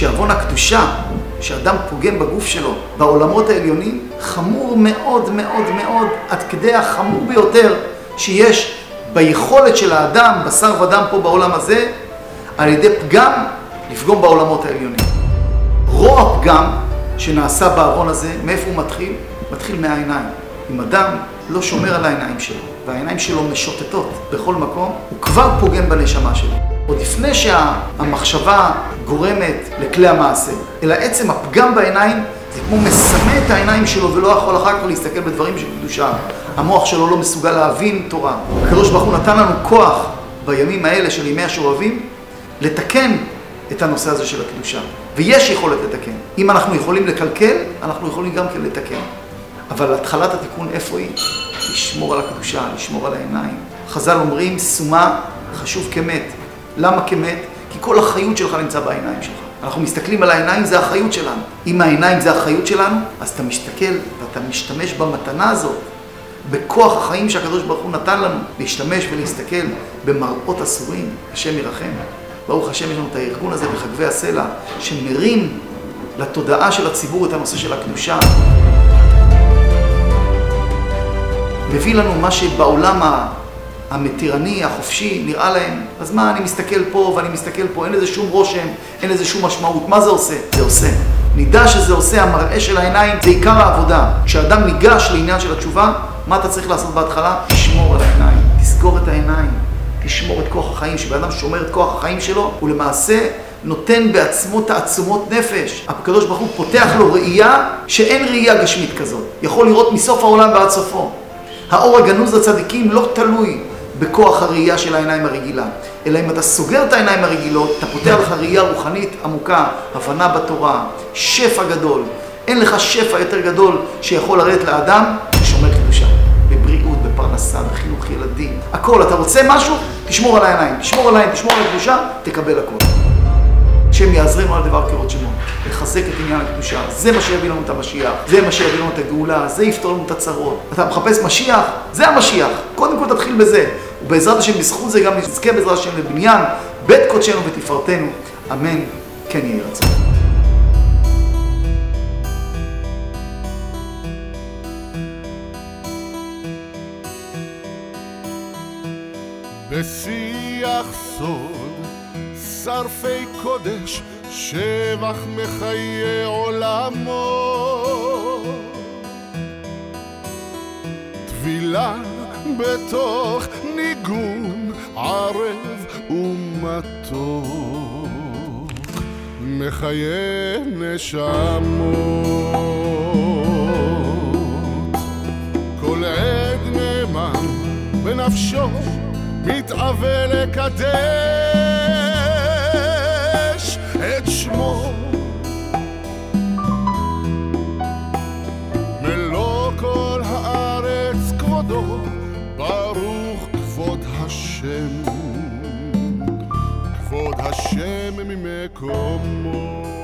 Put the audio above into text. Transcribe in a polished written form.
שעוון הקדושה, שאדם פוגם בגוף שלו, בעולמות העליונים, חמור מאוד מאוד מאוד, עד כדי החמור ביותר שיש ביכולת של האדם, בשר ודם פה בעולם הזה, על ידי פגם, לפגום בעולמות העליונים. רוע הפגם שנעשה בעוון הזה, מאיפה הוא מתחיל? מתחיל מהעיניים. אם אדם לא שומר על העיניים שלו, והעיניים שלו משוטטות בכל מקום, הוא כבר פוגם בנשמה שלו. עוד לפני שהמחשבה גורמת לכלי המעשה, אלא עצם הפגם בעיניים, זה כמו מסמא את העיניים שלו ולא יכול אחר כך להסתכל בדברים של קדושה. המוח שלו לא מסוגל להבין תורה. הקדוש ברוך הוא נתן לנו כוח בימים האלה של ימי השובבים, לתקן את הנושא הזה של הקדושה. ויש יכולת לתקן. אם אנחנו יכולים לקלקל, אנחנו יכולים גם כן לתקן. אבל התחלת התיקון איפה היא? לשמור על הקדושה, לשמור על העיניים. חז"ל אומרים, סומה חשוב כמת. למה כמת? כי כל החיות שלך נמצא בעיניים שלך. אנחנו מסתכלים על העיניים, זה החיות שלנו. אם העיניים זה החיות שלנו, אז אתה מסתכל ואתה משתמש במתנה הזאת, בכוח החיים שהקדוש ברוך הוא נתן לנו, להשתמש ולהסתכל במראות אסורים. השם ירחם. ברוך השם, יש לנו את הארגון הזה בחגבי הסלע, שמרים לתודעה של הציבור את הנושא של הקדושה. מביא לנו מה שבעולם המתירני, החופשי, נראה להם. אז מה, אני מסתכל פה ואני מסתכל פה, אין לזה שום רושם, אין לזה שום משמעות. מה זה עושה? זה עושה. נדע שזה עושה, המראה של העיניים, זה עיקר העבודה. כשאדם ניגש לעניין של התשובה, מה אתה צריך לעשות בהתחלה? תשמור על העיניים, תסגור את העיניים, תשמור את כוח החיים. שבאדם שומר את כוח החיים שלו, הוא למעשה נותן בעצמו תעצומות נפש. הקדוש ברוך הוא פותח לו ראייה שאין ראייה גשמית כזאת. יכול לראות מסוף העולם ועד סופו. האור הגנוז לצדיקים לא תלוי בכוח הראייה של העיניים הרגילה, אלא אם אתה סוגר את העיניים הרגילות, אתה פותח לך ראייה רוחנית עמוקה, הבנה בתורה, שפע גדול. אין לך שפע יותר גדול שיכול לרדת לאדם ששומר קדושה, בבריאות, בפרנסה, בחינוך ילדים. הכל, אתה רוצה משהו? תשמור על העיניים, תשמור על העיניים, תשמור על הקדושה, תקבל הכל. השם יעזרנו על דבר כראות שמו, לחזק את עניין הקדושה. זה מה שיביא לנו את המשיח, זה מה שיביא לנו את הגאולה, זה יפתור לנו את הצרות. אתה מחפש משיח? זה המשיח. קודם כל תתחיל בזה. ובעזרת השם, בזכות זה גם נזכה בעזרת השם לבניין בית קודשנו ותפארתנו. אמן. כן יהי רצון. בשיח סוד שרפי קודש, שבח מחיי עולמו, טבילה בתוך ניגון ערב ומתוק, מחיי נשמות. כל עד נאמן בנפשו מתאווה לקדש את שמו, מלוא כל הארץ כבודו, ברוך כבוד השם, כבוד השם ממקומו.